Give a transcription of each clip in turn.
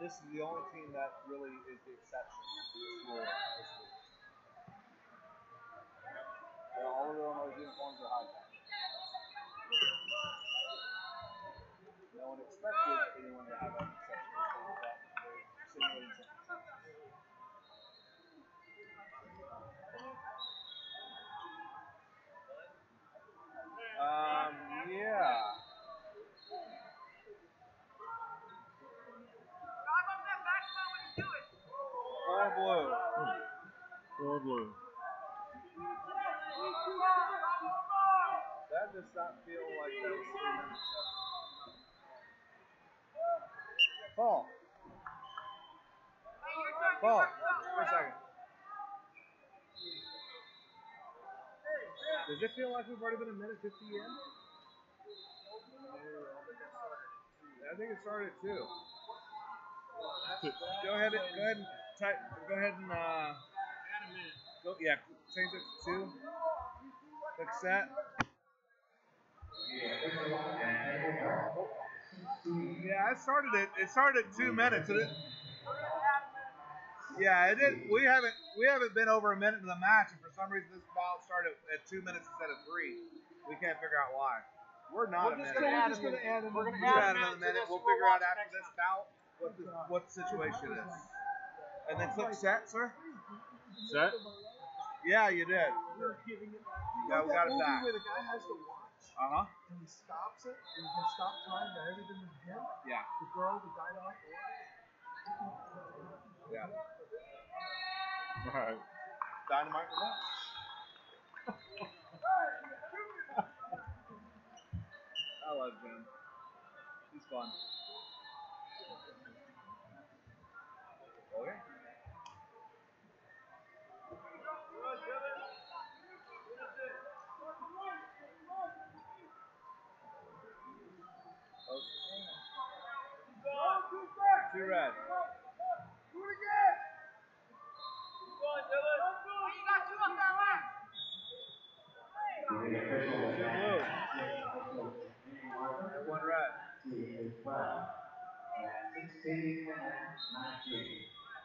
this is the only team that really is the exception to this rule this week. All of Illinois uniforms are high top. No one expected anyone to have an exception to that. Simulating yeah. Four blue. Four blue. That does not feel like that was 3 minutes. Paul. Paul, for a second. Does it feel like we've already been a minute 50 in? I think it started at 2. Go ahead and type. Go ahead and go. Yeah, change it to 2. Click set. Yeah, it started at 2 minutes. Yeah, it did. We haven't been over a minute in the match, and for some reason this ball started at 2 minutes instead of 3. We can't figure out why. We're not. We're just going to add another minute. We'll figure out after this bout what the situation is. And then click set, sir. Set. Yeah, you did. Yeah, we got it back. Where the guy has to watch. And he stops it, and he can stop time to everything with him. Yeah. The girl, the guy don't have to watch. Yeah. All right. Dynamite remote. I love Jim. He's fun. Okay. Two red. Do it again. Keep going, Dylan. You got 2 up that left. Two blue. And 1 red. 16 minutes, 19.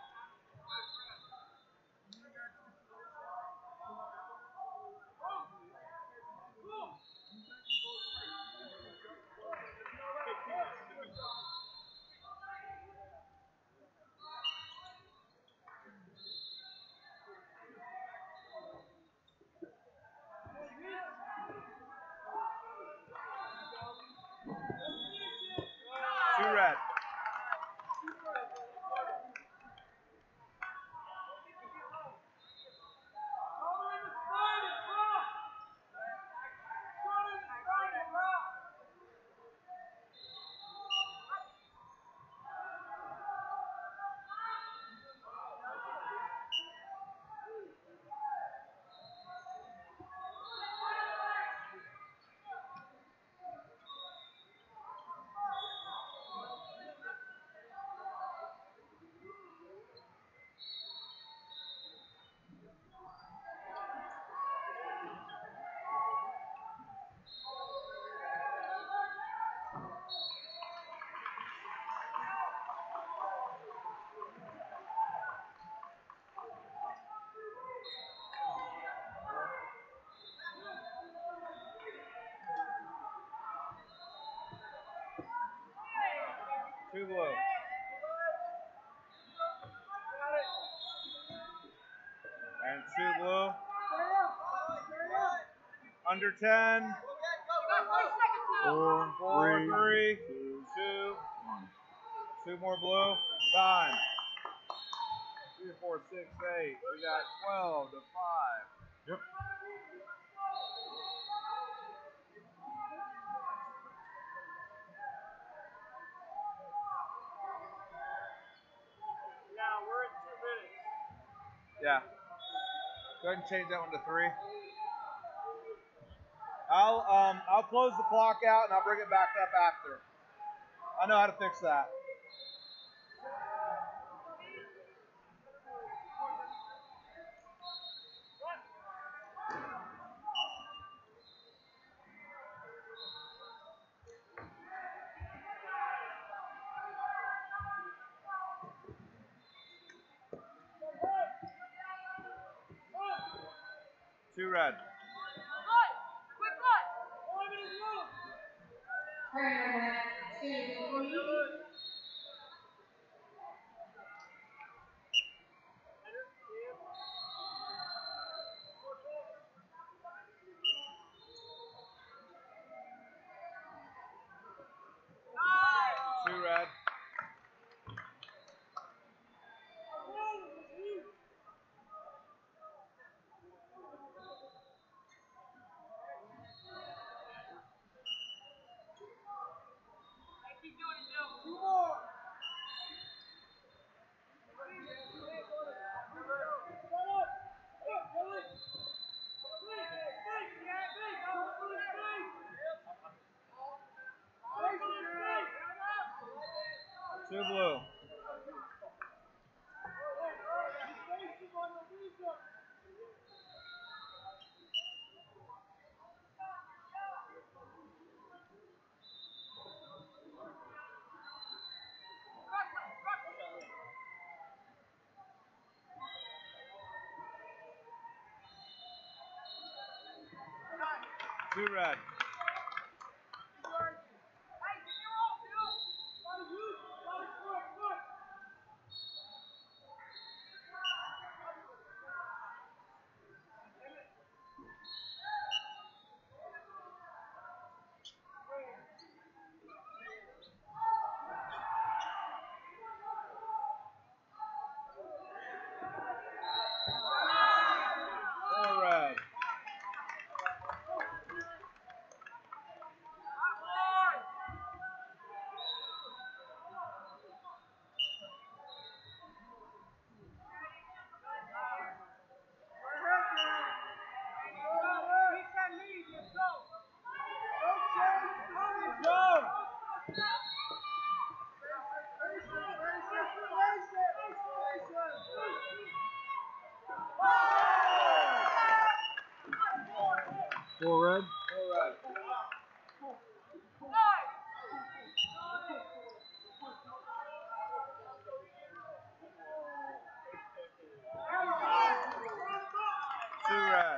Two red. Two blue. And 2 blue. Under 10. 4, 3, 2. 2 more blue. Time. 3, 4, 6, 8. We got 12 to 5. Yep. Yeah, we're at 2 minutes. Yeah. Go ahead and change that one to 3. I'll close the clock out and I'll bring it back up after. I know how to fix that. red. Two red. Two blue. Two red. Four red. Four red. Four red. Two red.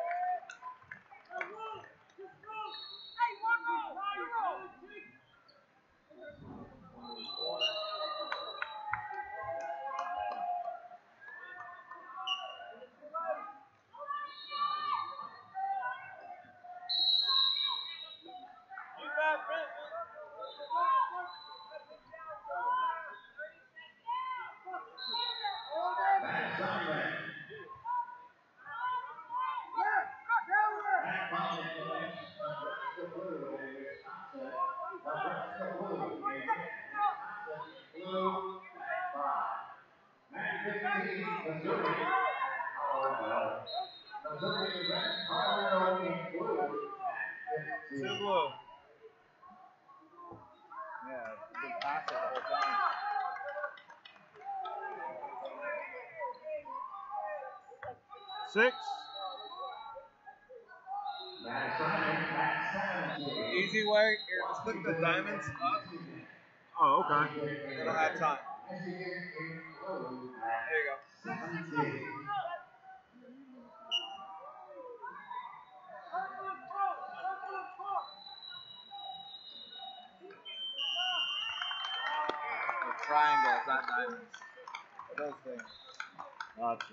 Two blue. Yeah, good pass the whole time. Six. Easy way, here, just look the diamonds up. Oh, okay. They don't have time. There you go. The triangles, not diamonds. Those things. Gotcha.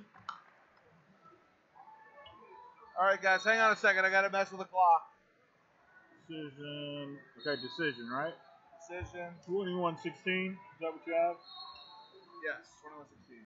Alright guys, hang on a second, I gotta mess with the clock. Decision. Okay, decision, right? Decision. 21-16. Is that what you have? Yes, 21-16.